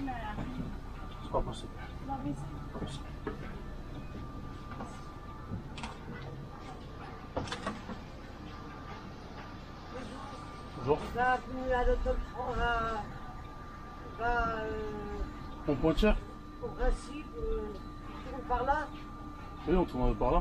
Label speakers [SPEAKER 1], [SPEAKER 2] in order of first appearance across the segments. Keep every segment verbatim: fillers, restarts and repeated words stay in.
[SPEAKER 1] C'est pas possible. C'est pas possible. Bonjour.
[SPEAKER 2] Là, venu à l'automne, à, à, euh,
[SPEAKER 1] Pont-Pointière?
[SPEAKER 2] au principe, euh, on tourne par là.
[SPEAKER 1] Oui, on tourne par là.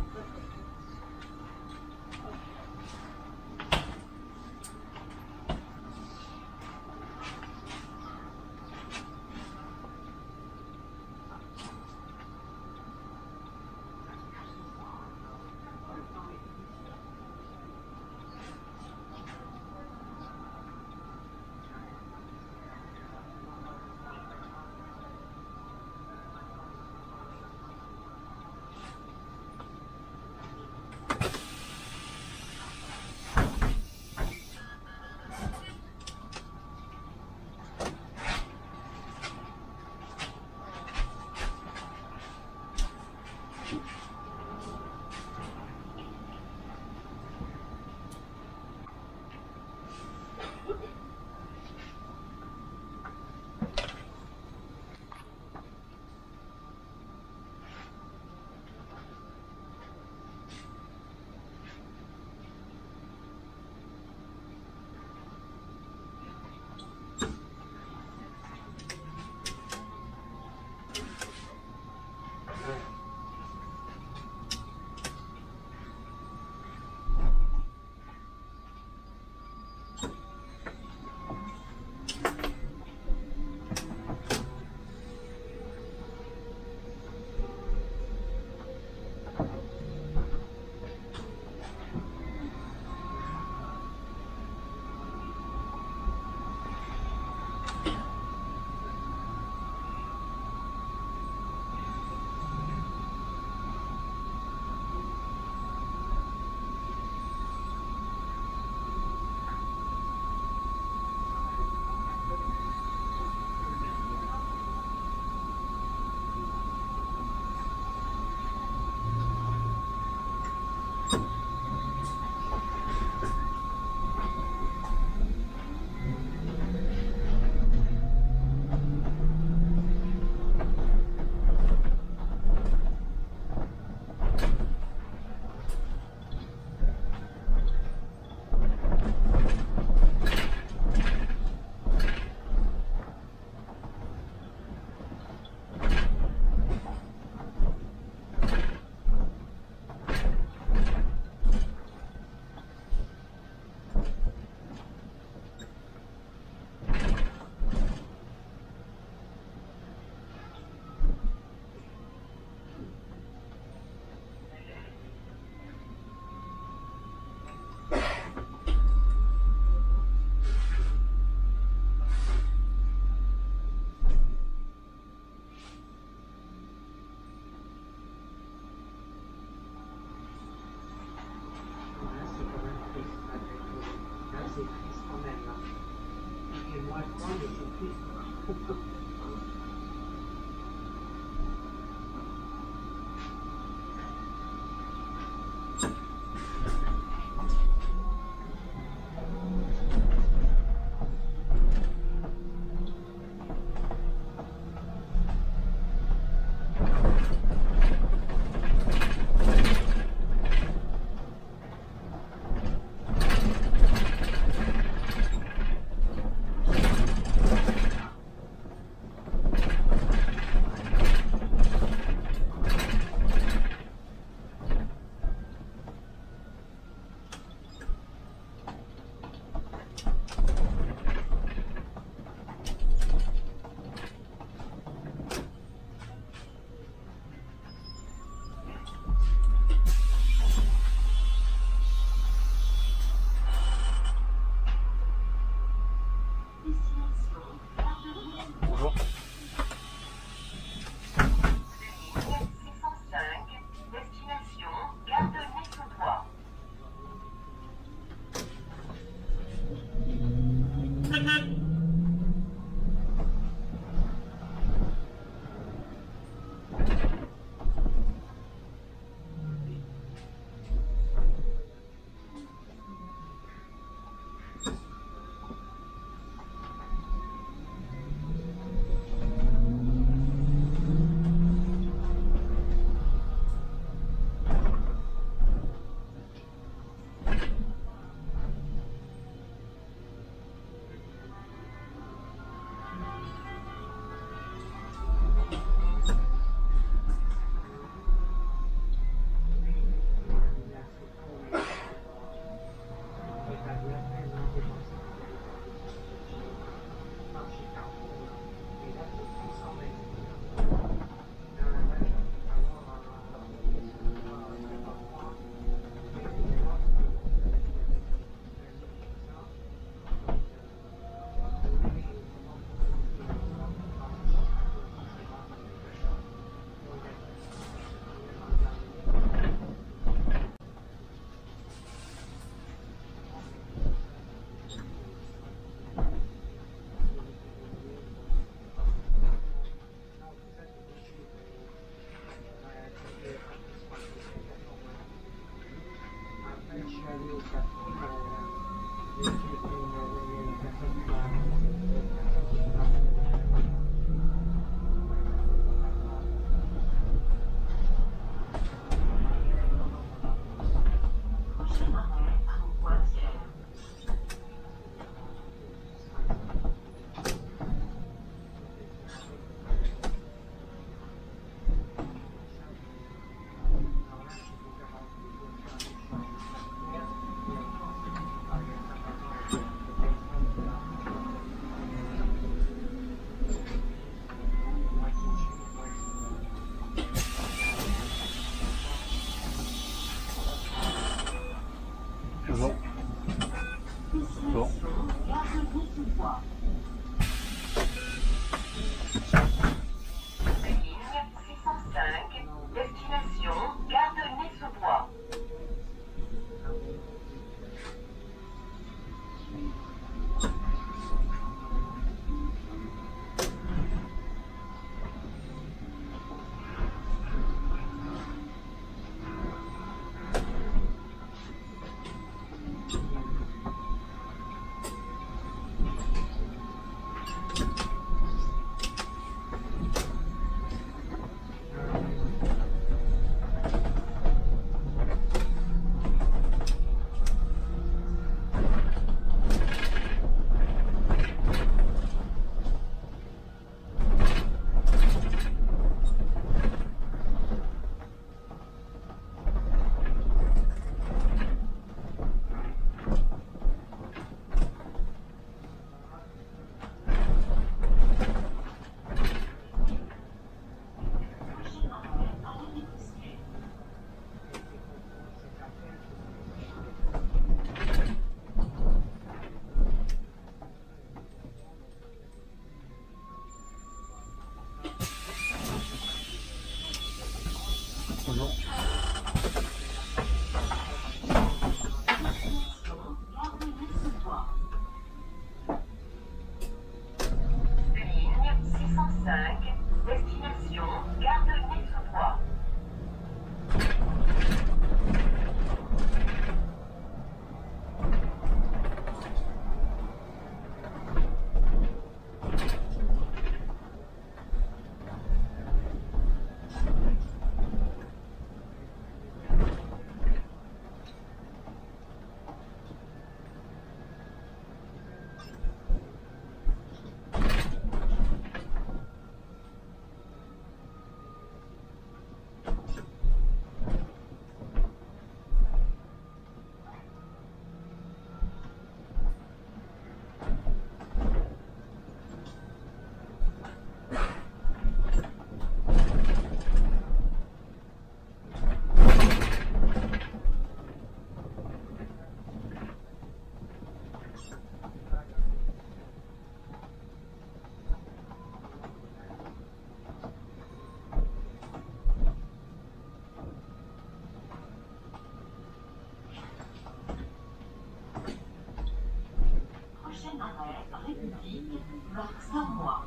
[SPEAKER 3] République, marque Savoie.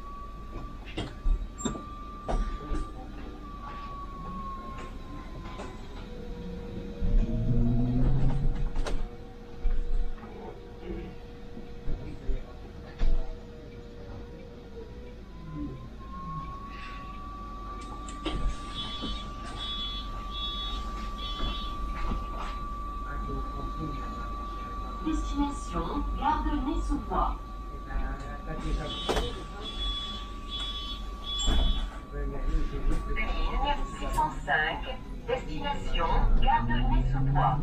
[SPEAKER 3] Destination, gare de Nez-sous-Bois. Ligne six cent cinq, destination, gare de Nez-sous-Bois.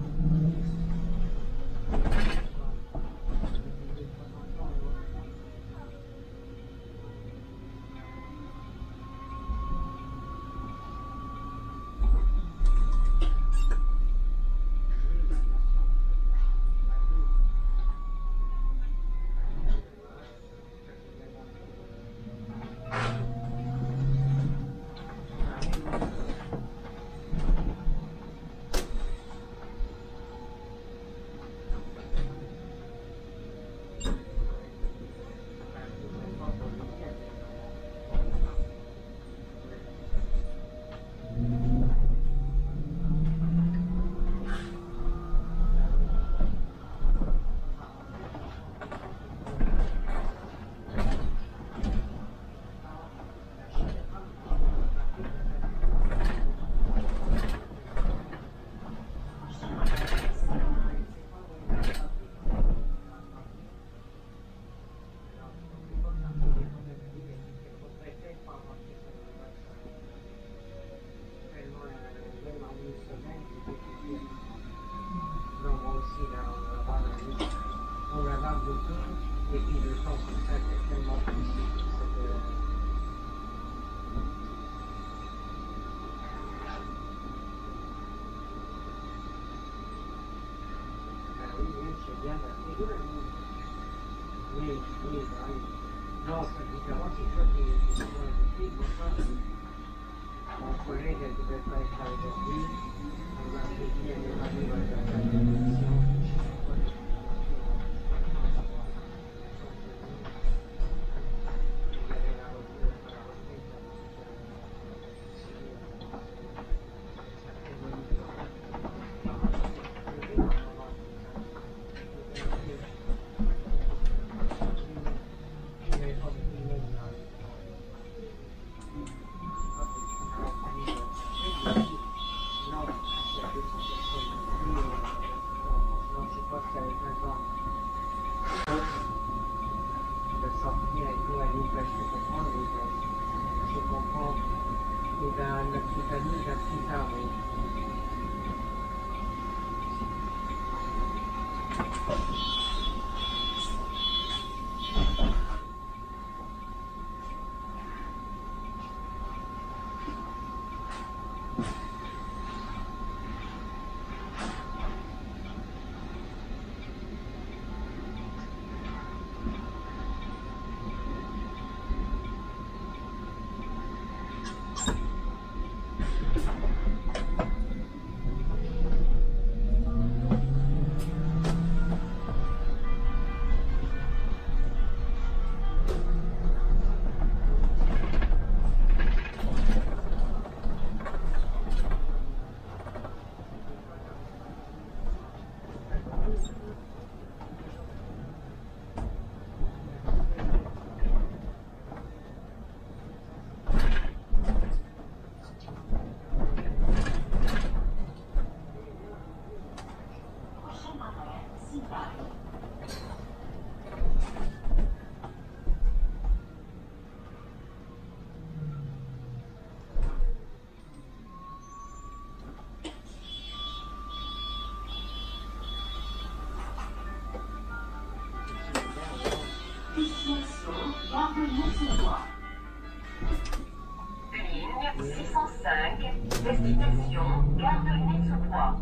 [SPEAKER 3] Ligne six cent cinq, destination, gare de Nez-sous-Bois.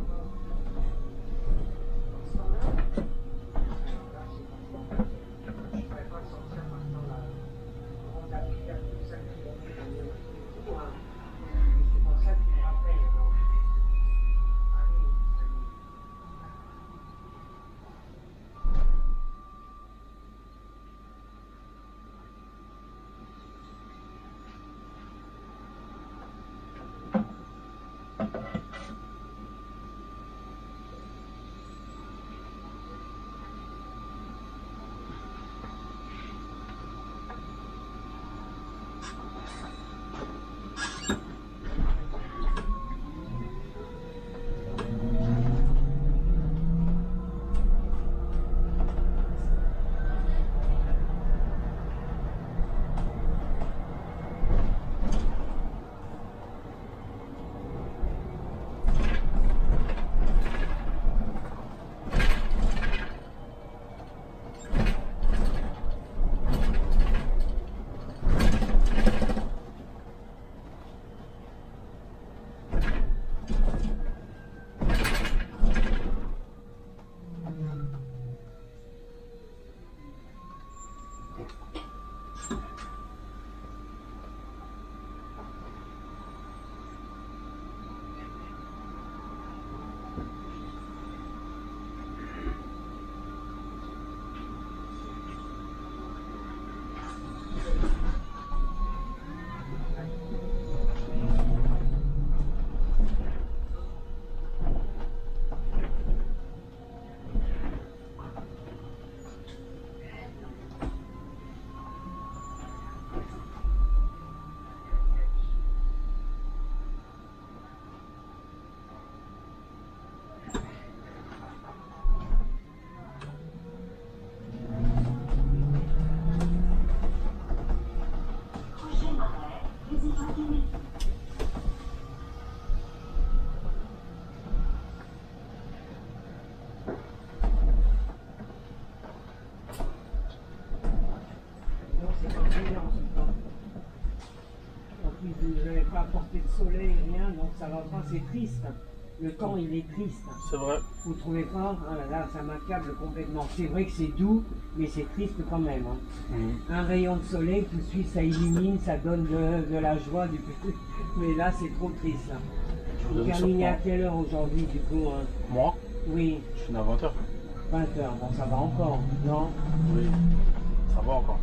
[SPEAKER 2] puis vous n'avez pas apporté de soleil, rien, donc ça va pas, c'est triste. Le temps, il est triste.
[SPEAKER 1] C'est vrai.
[SPEAKER 2] Vous trouvez pas? Ah là là, ça m'accable complètement. C'est vrai que c'est doux, mais c'est triste quand même. Hein.
[SPEAKER 1] Mmh.
[SPEAKER 2] Un rayon de soleil, tout de suite, ça illumine, ça donne de, de la joie. Du... Mais là, c'est trop triste. Là.
[SPEAKER 1] Je
[SPEAKER 2] Vous
[SPEAKER 1] vous
[SPEAKER 2] terminez à quelle heure aujourd'hui, du coup hein?
[SPEAKER 1] Moi,
[SPEAKER 2] Oui,
[SPEAKER 1] je finis à vingt heures.
[SPEAKER 2] vingt heures. Bon, ça va encore, non?
[SPEAKER 1] Oui. Ça va encore.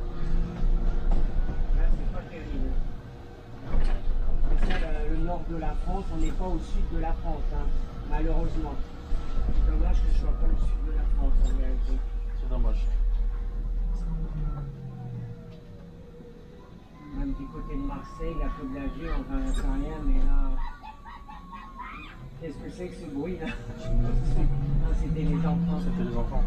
[SPEAKER 2] Là, c'est pas terrible. Ça, le, le nord de la France, on n'est pas au sud de la France, hein, malheureusement. C'est dommage que je ne sois pas au sud de la France, en vérité.
[SPEAKER 1] C'est dommage.
[SPEAKER 2] Même du côté de Marseille, la Côte d'Azur, enfin, j'en sais rien, mais là... Qu'est-ce que c'est que ce bruit, là? Ah, c'était les enfants.
[SPEAKER 1] C'était les enfants.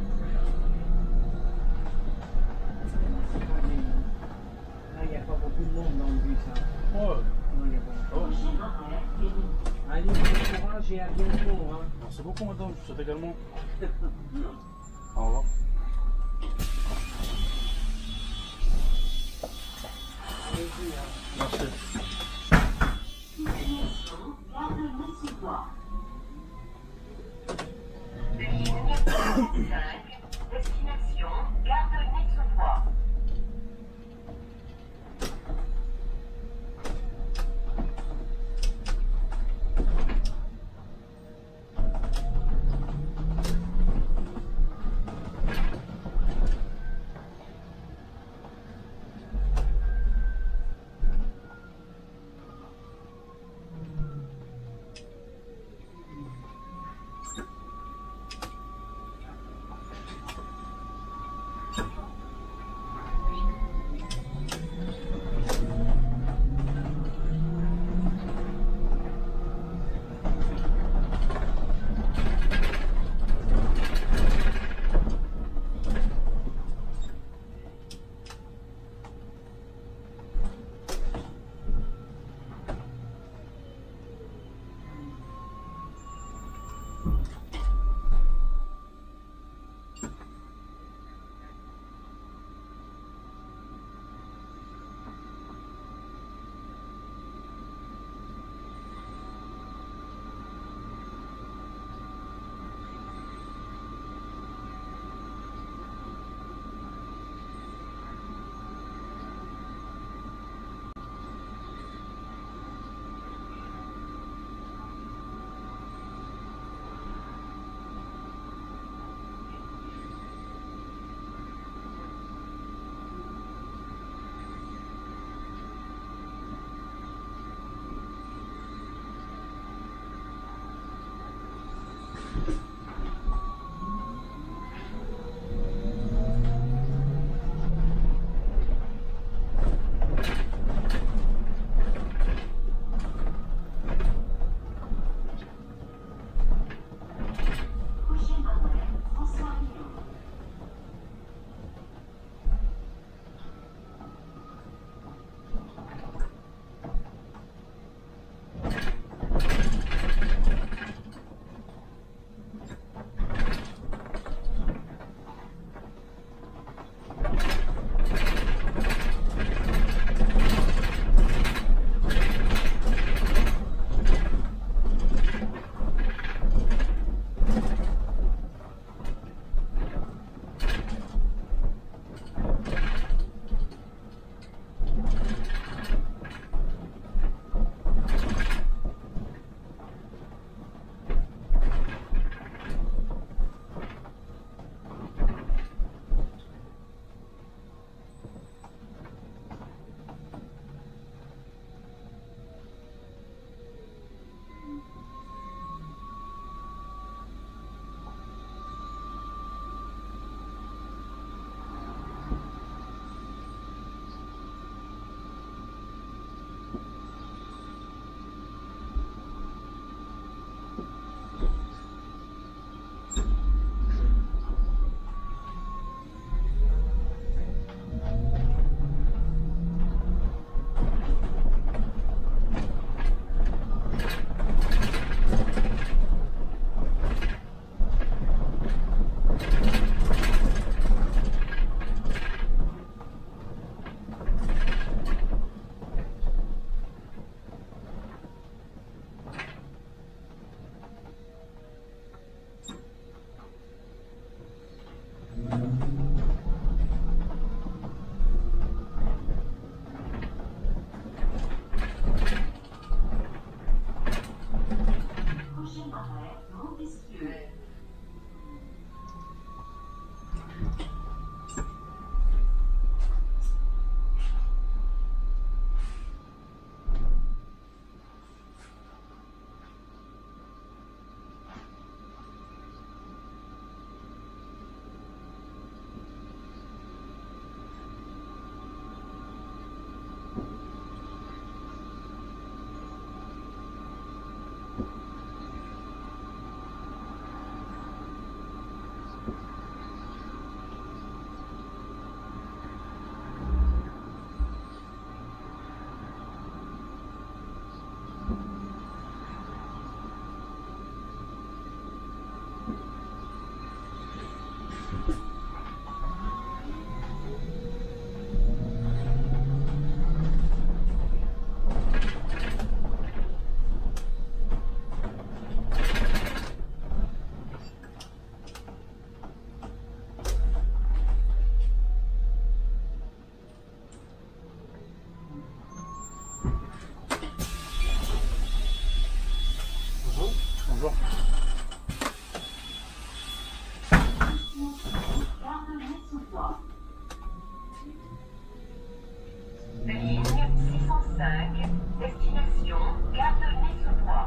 [SPEAKER 2] C'est pas des... Là, il n'y a pas beaucoup de monde dans le bus, hein.
[SPEAKER 1] Ouais.
[SPEAKER 2] Non, il n'y a pas
[SPEAKER 1] Oh.
[SPEAKER 2] Allez, bon courage et à bientôt. Hein.
[SPEAKER 1] Merci beaucoup, madame. Je vous souhaite également. Au revoir.
[SPEAKER 2] Allez-y, hein.
[SPEAKER 1] Merci.
[SPEAKER 3] Destination, gare de Messouvois. Ligne soixante-cinq, destination, gare de Messouvois. gare de Nez-sous-Bois.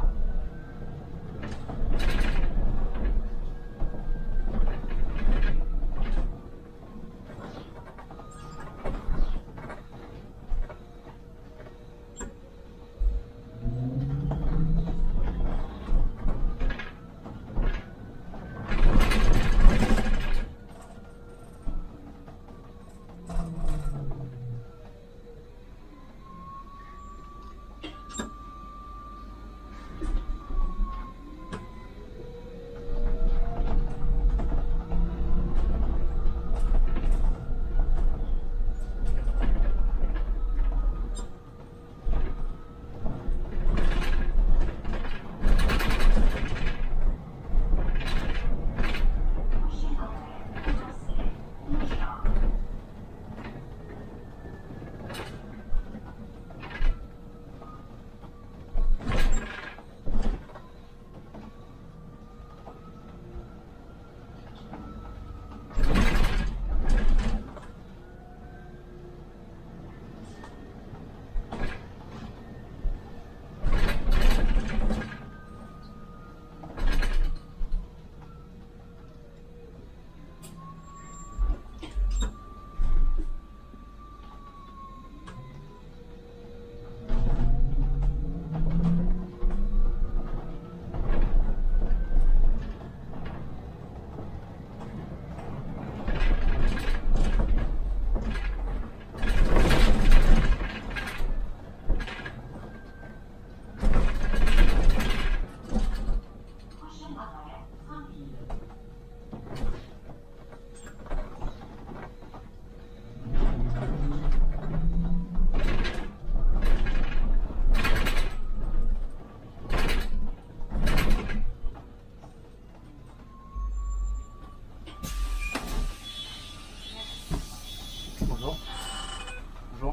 [SPEAKER 1] Bonjour. Bonjour.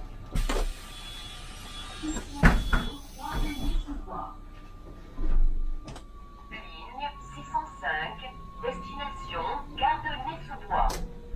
[SPEAKER 3] Ligne six cent cinq, destination gare de Nez-sous-Bois.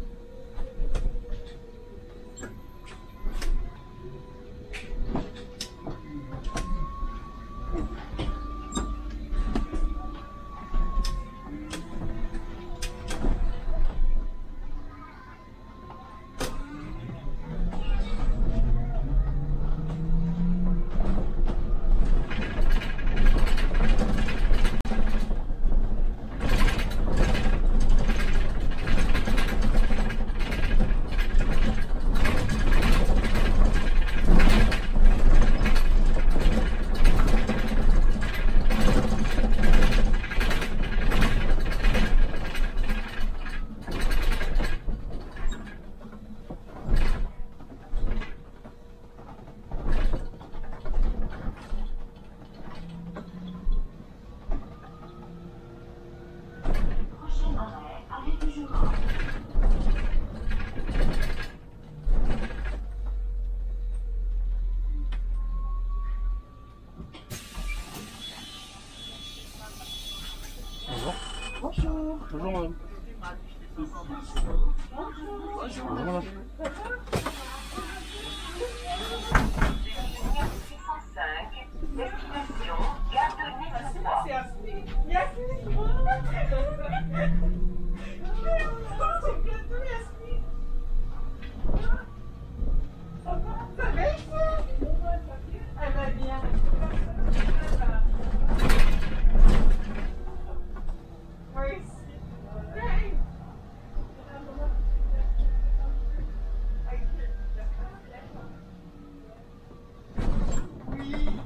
[SPEAKER 1] Bonjour. Bonjour. Bonjour madame. Bonjour madame.
[SPEAKER 3] Ligne six cent cinq, destination gare de Nez-sous-Bois.
[SPEAKER 4] Yasmine, Yasmine, c'est bientôt Yasmine. Ça va, ça va, elle va bien. Oui, oui.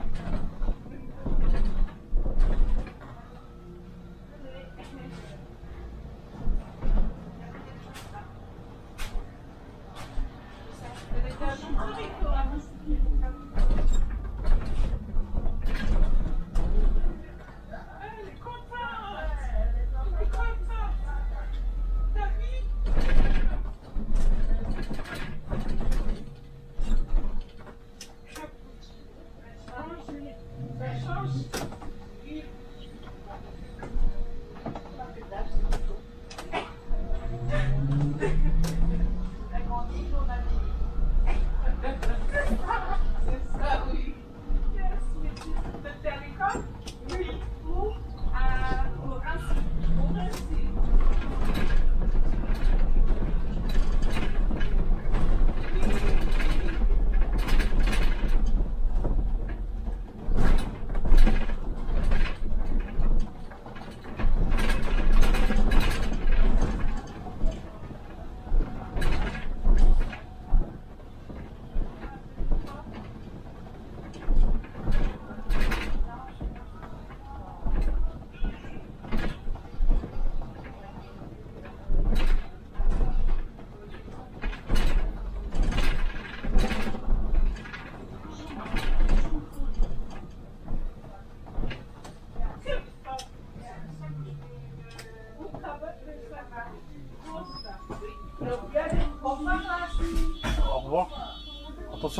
[SPEAKER 4] C'est ça, oui. Yes,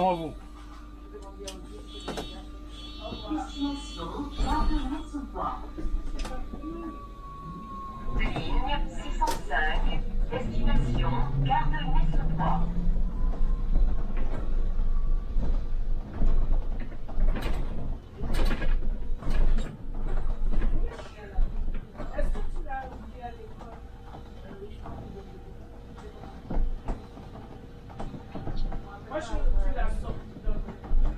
[SPEAKER 1] cents à vous.
[SPEAKER 3] Destination Gare-de-Lyon-sous-Bois. Ligne six cent cinq, destination Gare-de-Lyon-sous-Bois.
[SPEAKER 4] Est-ce que tu l'as oublié à l'école? Moi, je tu l'as sorti dans le...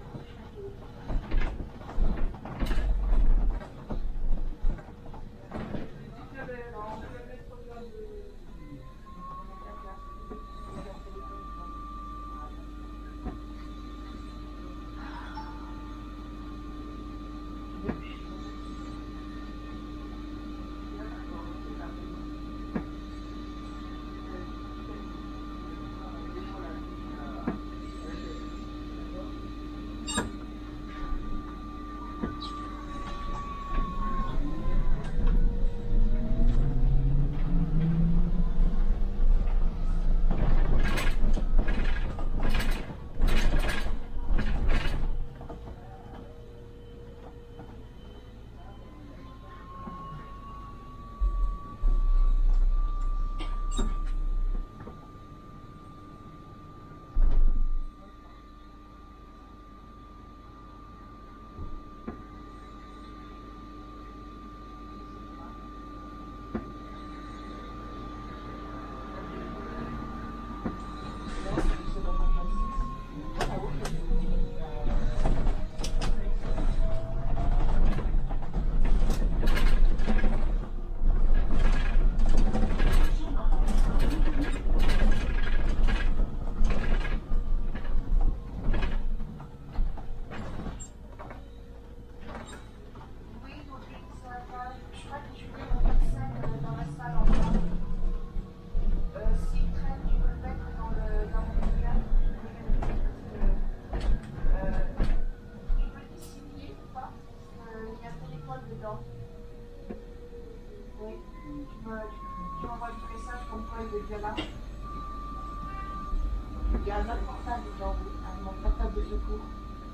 [SPEAKER 4] Il y a un autre portable dedans, oui, un autre portable de secours.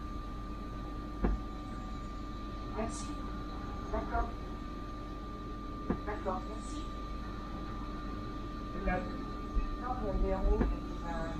[SPEAKER 4] Merci. D'accord. D'accord, merci. La... Non, le numéro, il y a...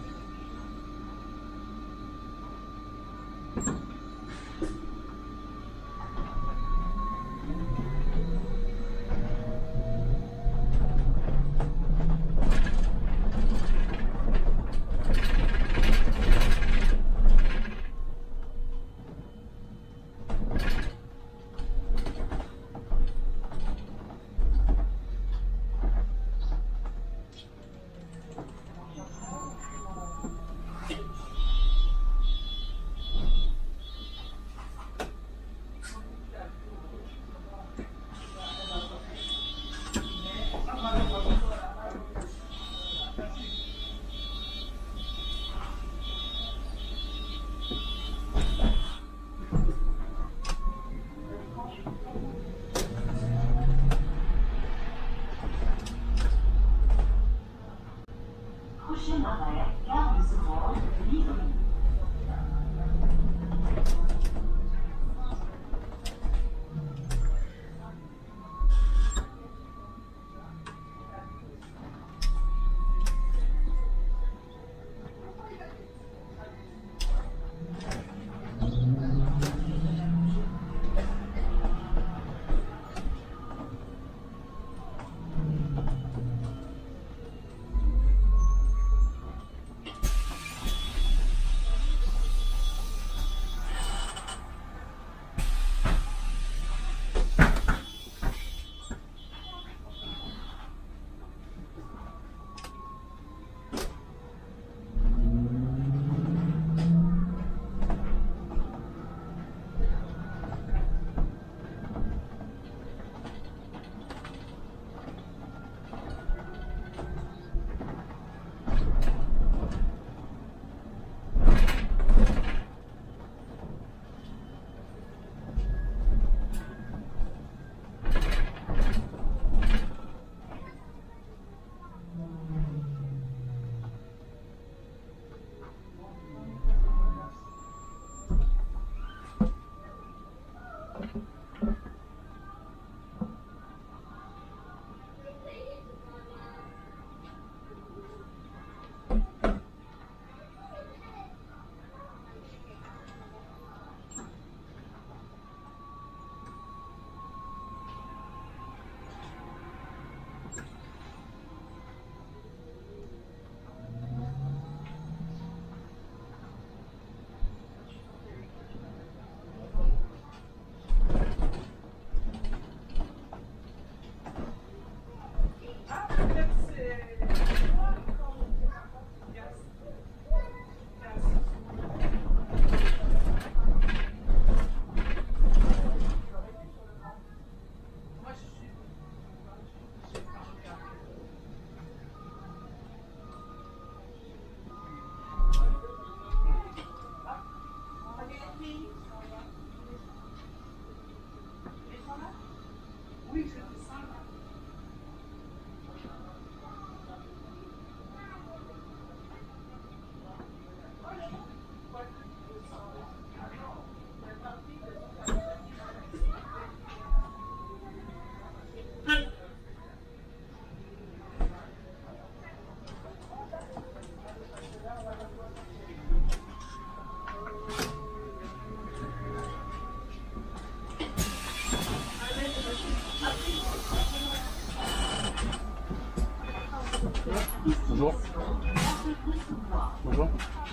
[SPEAKER 1] Bonjour. Bonjour.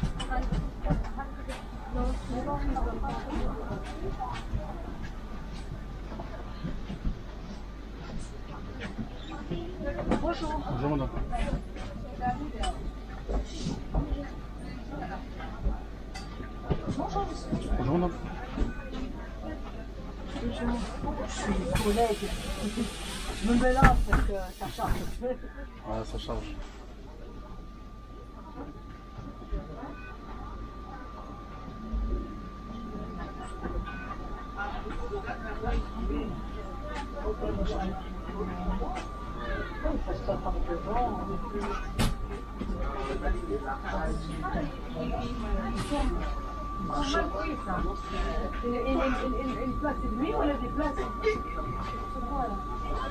[SPEAKER 4] Bonjour.
[SPEAKER 1] Bonjour madame.
[SPEAKER 4] Bonjour.
[SPEAKER 1] Bonjour madame.
[SPEAKER 2] Je suis collègue. Je me mets là parce que ça charge.
[SPEAKER 1] Ouais, ça charge.
[SPEAKER 2] Il passe pas par devant. Une, une, une, une place et demie ou elle a des places? C'est quoi là?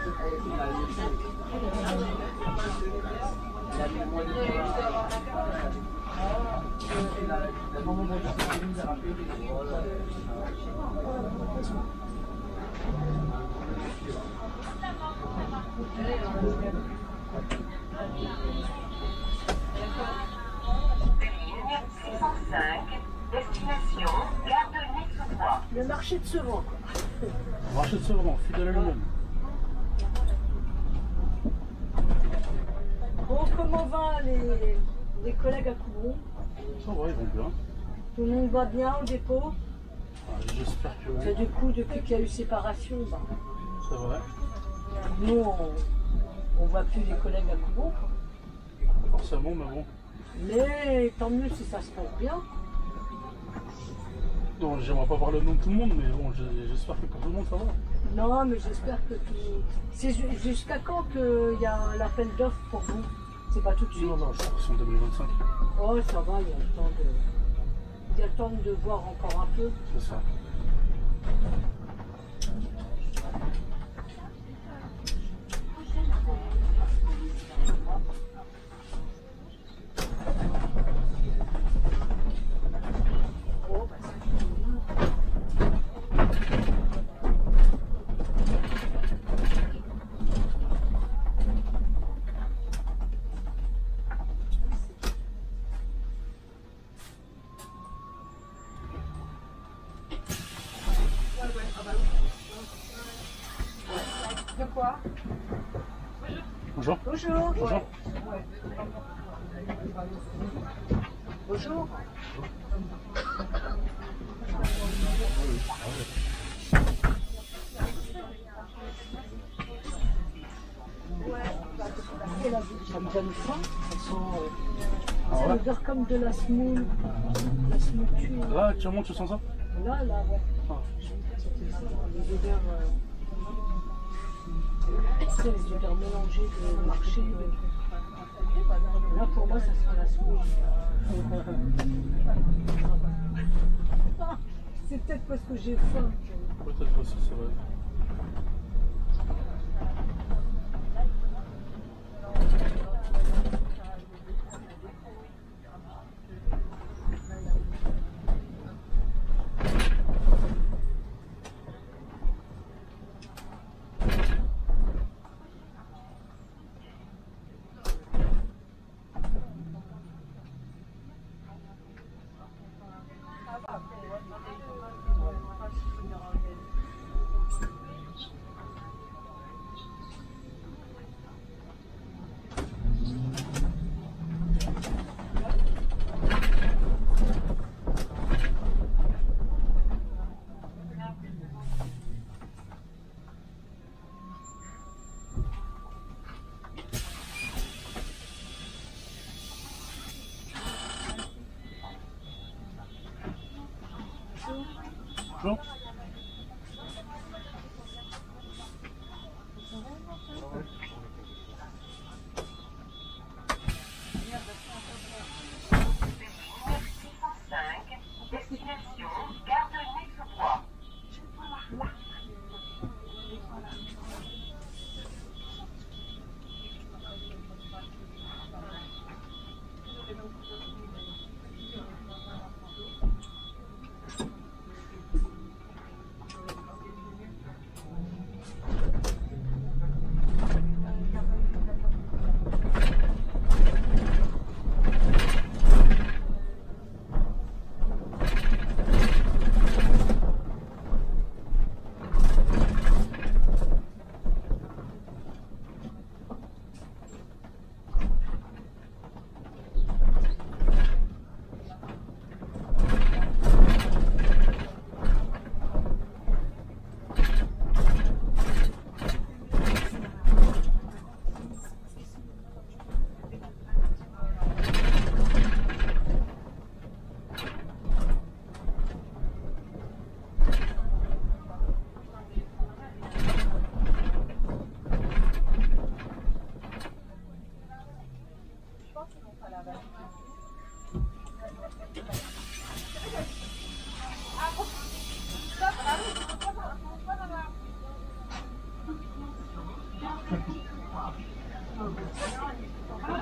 [SPEAKER 3] Ligne six cent cinq, destination Gare de Nice-Trois.
[SPEAKER 2] Le marché de Sevran.
[SPEAKER 1] Marché de Sevran, fidèle à lui-même.
[SPEAKER 2] Bon, comment va les, les collègues à Coubron?
[SPEAKER 1] Ça va, ils vont bien.
[SPEAKER 2] Tout le monde va bien au dépôt?
[SPEAKER 1] Ah, j'espère que
[SPEAKER 2] Et
[SPEAKER 1] oui.
[SPEAKER 2] du coup, depuis qu'il y a eu séparation, bah,
[SPEAKER 1] C'est vrai.
[SPEAKER 2] nous, on ne voit plus les collègues à Coubron.
[SPEAKER 1] Forcément, mais bon.
[SPEAKER 2] Mais tant mieux si ça se passe bien.
[SPEAKER 1] Non, j'aimerais pas parler au nom de tout le monde, mais bon, j'ai- j'espère que pour tout le monde ça va.
[SPEAKER 2] Non, mais j'espère que tout... C'est ju- jusqu'à quand qu'il y a l'appel d'offres pour vous? C'est pas tout de suite?
[SPEAKER 1] Non, non, je crois que c'est en deux mille vingt-cinq.
[SPEAKER 2] Oh, ça va, il y a le temps de... Il y a le temps de voir encore un peu.
[SPEAKER 1] C'est ça.
[SPEAKER 2] Oh, bah, c'est bien.
[SPEAKER 4] De quoi?
[SPEAKER 1] Bonjour.
[SPEAKER 2] Bonjour.
[SPEAKER 1] Bonjour.
[SPEAKER 2] Bonjour. Et la vie, ça me donne faim. Elles sont... euh,
[SPEAKER 1] Ah
[SPEAKER 2] ça
[SPEAKER 1] ouais.
[SPEAKER 2] odeur comme de la semoule. La semoule cuite.
[SPEAKER 1] Là, actuellement, tu sens ça?
[SPEAKER 2] Là, là, ouais.
[SPEAKER 1] Ah.
[SPEAKER 2] C'était ça, les odeurs... Euh... C'est les odeurs mélangées de marché. De... Là, pour moi, ça sera la semoule. Ah, c'est peut-être parce que j'ai faim.
[SPEAKER 1] Peut-être aussi, c'est vrai. Bonjour.
[SPEAKER 3] six cent cinq, destination Gare de Nice-Trois.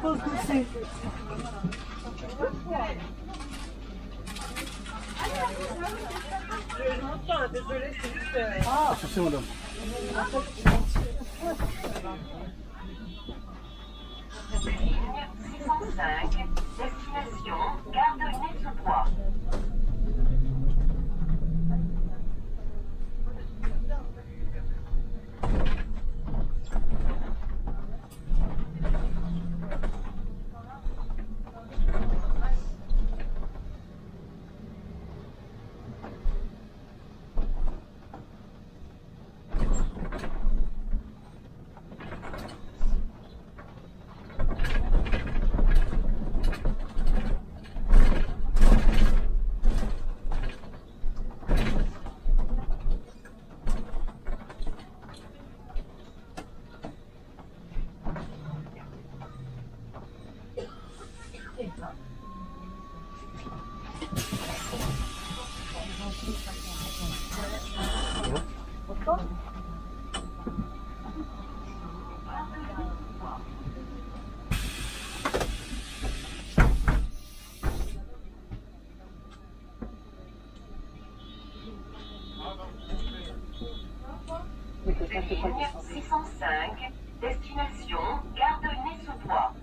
[SPEAKER 2] pas ce que c'est. Je monte pas, désolé, c'est juste... Euh...
[SPEAKER 1] Ah, merci madame.
[SPEAKER 3] Ligne six cent cinq, destination Gare de Nez-sous-Bois. Ligne six cent cinq, destination Gare de Nez-sous-Bois.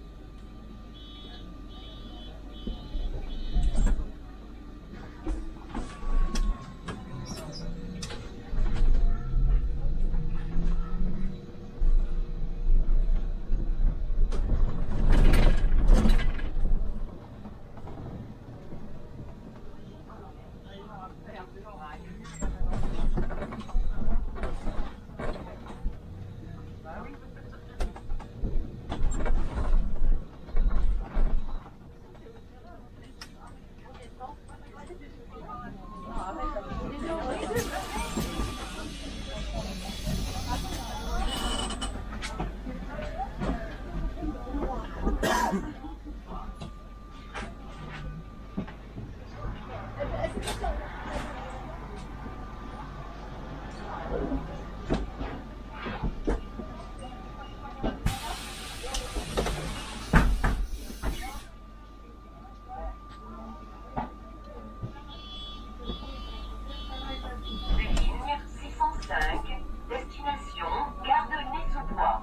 [SPEAKER 3] Ligne six cent cinq, destination Gare de Nez-sous-Bois.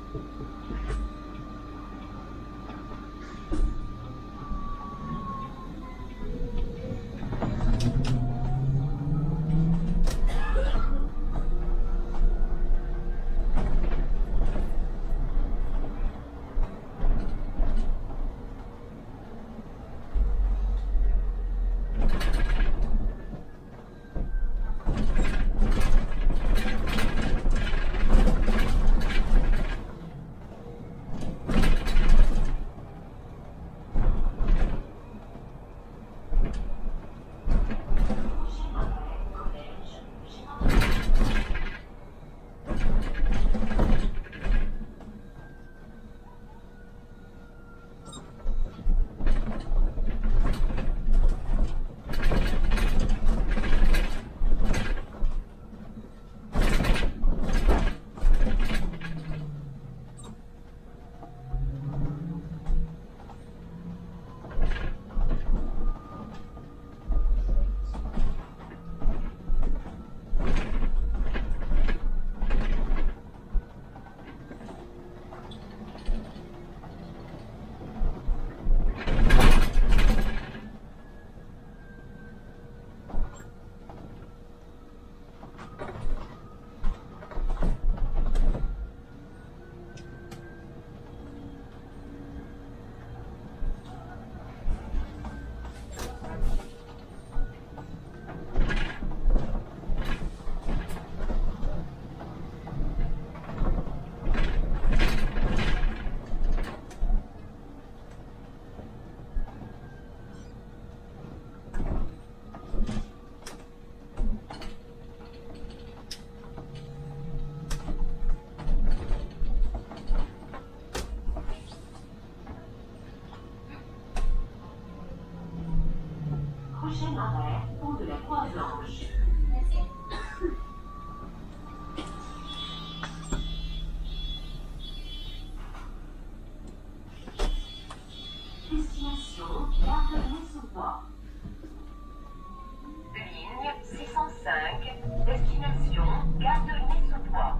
[SPEAKER 3] Prochain arrêt, pont de la Croix-Blanche. Destination, gare de Nez-sous-Bois. Ligne six cent cinq, destination, gare de Nez-sous-Bois.